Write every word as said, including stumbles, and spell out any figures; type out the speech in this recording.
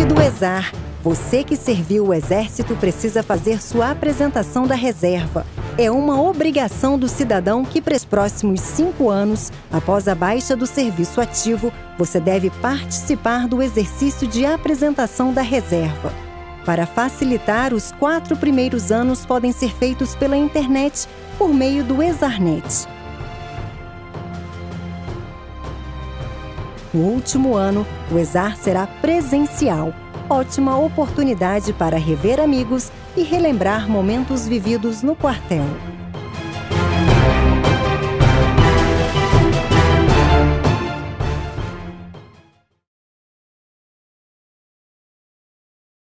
Equipe do ESAR. Você que serviu o Exército precisa fazer sua apresentação da reserva. É uma obrigação do cidadão que, para os próximos cinco anos, após a baixa do serviço ativo, você deve participar do exercício de apresentação da reserva. Para facilitar, os quatro primeiros anos podem ser feitos pela internet por meio do ESARnet. No último ano, o ESAR será presencial. Ótima oportunidade para rever amigos e relembrar momentos vividos no quartel.